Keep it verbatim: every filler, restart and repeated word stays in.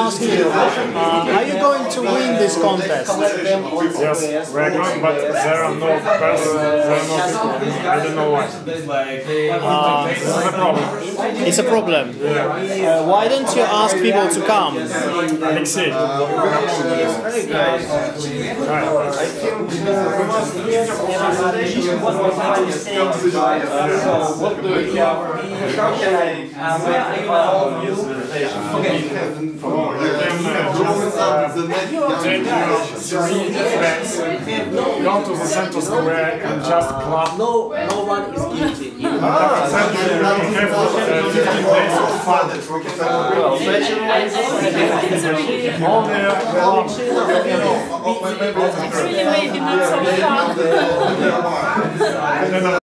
ask you, uh, are you going to win this contest? Yes, we are going, but there are no persons, there are no people. I don't know why. Uh, This is a problem. it's a problem. Uh, why don't you ask people to come? Alexei, come on. Go to the center square and just clap. No, no one is guilty. After that, you have uh, fifteen days of fun. Actually, maybe not so fun.